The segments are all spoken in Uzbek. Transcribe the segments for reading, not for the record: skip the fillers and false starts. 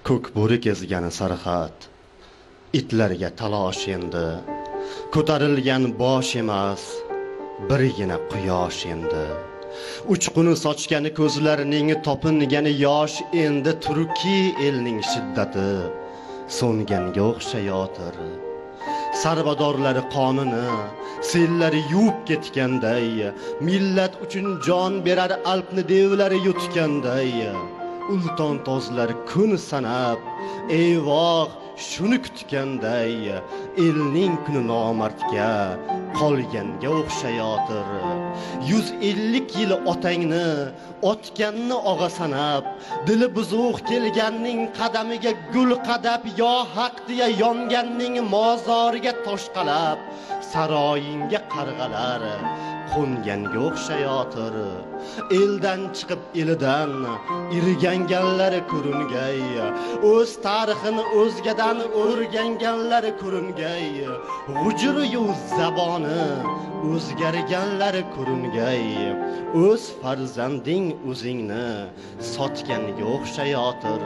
Ko'k bo'ri kezgani sarxat, itlarga talosh endi. Ko'tarilgan bosh emas, birgina quyosh endi. Uchquni sochgani ko'zlarining topingani yosh endi. Turkiy elning shiddati so'nganga o'xshayotir. Sarbadorlari qonini sellari yuvib ketganday, millat uchun jon berar alpni devlari yutganday, ulton tozlar kun sanab eyvoh shuni kutganday, elning kuni nomardga qolganga o'xshayotir. 150 yil otangni otganni og'a sanab, dili buzuq kelganning qadamiga gul qadab, yo haq deya yonganning mozoriga toshqalab, saroyingga qarg'alar qo'nganga o'xshayotir. Eldan chiqib elidan irganganlari ko'ringay, o'z tarixini o'zgadan o'rganganlari ko'ringay, g'ujur-yu zaboni o'zgarganlari ko'ringay, o'z farzanding o'zingni sotganga o'xshayotir.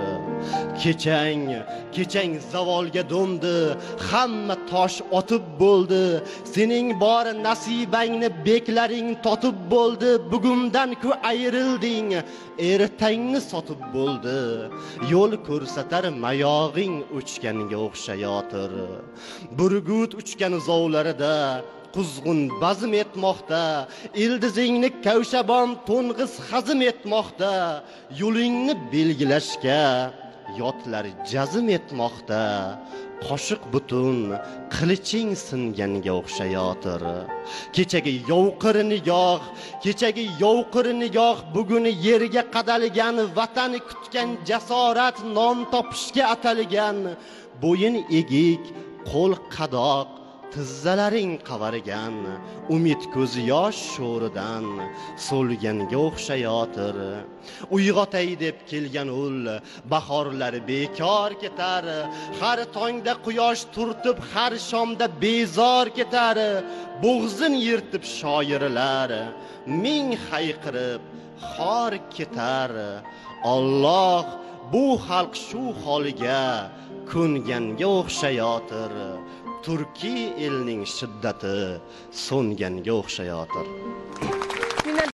Kechang zavolga do'mdi, hamma tosh otib bo'ldi, sening bor nasibangni beklaring totib bo'ldi. Bugundan ku ayrilding, ertangni sotib bo'ldi, yo'l ko'rsatar mayog'ing o'chganga o'xshayotir. Burgut uchgan zovlarida quzg'un bazm etmoqda, ildizingni kavshabon to'ng'iz hazm etmoqda, yo'lingni belgilashga yotlar jazm etmoqda. Qoshiq butun qiliching singanga o'xshayotir. Kechagi yovqir nigoh bugun yerga qadalgan, vatani kutgan jasorat non topishga atalgan. Bo'yin egik, qo'l qadoq, tizzalaring qavargan, umid ko'zi yosh sho'ridan so'lganga o'xshayotir. Uyg'otay deb kelgan ul bahorlari bekor ketar, har tongda quyosh turtib, har shomda bezor ketar. Bo'g'zin yirtib shoirlar ming hayqirib xor ketar. Alloh bu xalq shu holiga ko'nganga o'xshayotir. Turkiy elning shiddati so'nganga o'xshayotir.